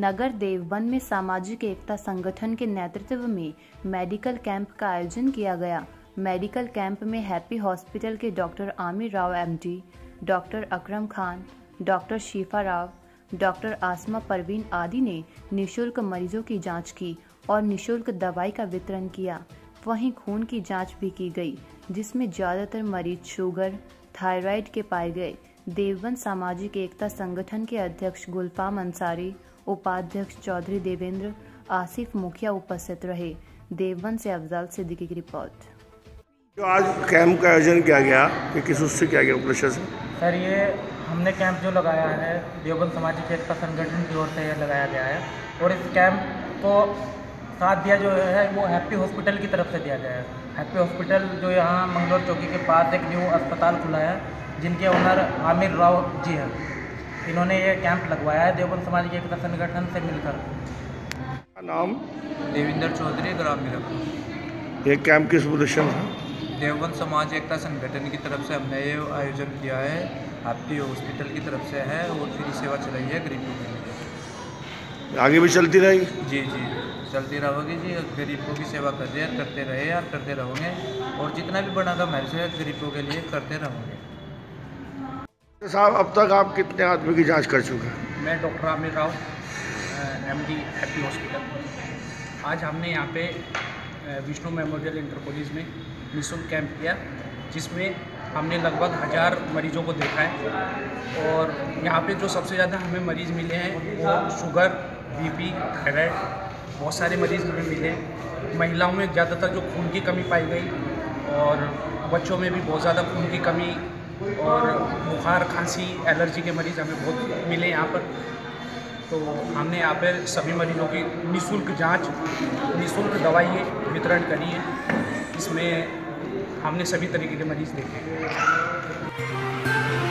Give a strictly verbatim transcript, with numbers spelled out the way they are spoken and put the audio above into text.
नगर देवबंद में सामाजिक एकता संगठन के नेतृत्व में मेडिकल कैंप का आयोजन किया गया। मेडिकल कैंप में हैप्पी हॉस्पिटल के doctor Aamir Rao MD, doctor Akram Khan, doctor Shifa Rao, doctor आसमा परवीन आदि ने निःशुल्क मरीजों की जांच की और निःशुल्क दवाई का वितरण किया। वहीं खून की जांच भी की गई, जिसमें ज्यादातर मरीज शुगर, थायराइड के पाए गए। देवबंद सामाजिक एकता संगठन के अध्यक्ष गुलफाम अंसारी, उपाध्यक्ष चौधरी देवेंद्र, आसिफ मुखिया उपस्थित रहे। देवबंद से अफजल सिद्दीकी की रिपोर्ट। जो आज कैंप का आयोजन किया गया, कि किस उससे किया गया उपलक्ष्य से? सर, ये हमने कैंप जो लगाया है देवबंद सामाजिक एकता संगठन की ओर से ये लगाया गया है और इस कैंप को साथ दिया जो है वो हैप्पी हॉस्पिटल की तरफ से दिया गया है। हैप्पी हॉस्पिटल जो यहाँ मंगलोर चौकी के पास एक न्यू अस्पताल खुला है, जिनके ओनर आमिर राव जी हैं। इन्होंने ये कैंप लगवाया है देवबंद सामाजिक एकता संगठन से मिलकर। नाम? देवेंद्र चौधरी, ग्राम मीरापुर। ये कैंप किस उद्देश्य में? देवबंद समाज एकता संगठन की तरफ से हमने ये आयोजन किया है, हैप्पी हॉस्पिटल की तरफ से है और फ्री सेवा चलाई है गरीबों के लिए। आगे भी चलती रहेगी? जी जी चलती रहेगी जी। गरीबों की सेवा करते हैं, करते रहे यार, करते रहोगे और जितना भी बड़ा काम है गरीबों के लिए करते रहोगे। साहब, अब तक आप कितने आदमी की जांच कर चुके हैं? मैं doctor Aamir Rao, MD happy hospital. आज हमने यहाँ पे विष्णु मेमोरियल इंटर कॉलेज में निःशुल्क कैंप किया, जिसमें हमने लगभग हज़ार मरीजों को देखा है और यहाँ पे जो सबसे ज़्यादा हमें मरीज़ मिले हैं वो शुगर, बीपी, थायराइड, बहुत सारे मरीज़ हमें मिले हैं। महिलाओं में ज़्यादातर जो खून की कमी पाई गई और बच्चों में भी बहुत ज़्यादा खून की कमी और बुखार, खांसी, एलर्जी के मरीज़ हमें बहुत मिले यहाँ पर। तो हमने यहाँ पर सभी मरीजों की निःशुल्क जांच, निःशुल्क दवाई वितरण करी है। इसमें हमने सभी तरीके के मरीज़ देखे हैं।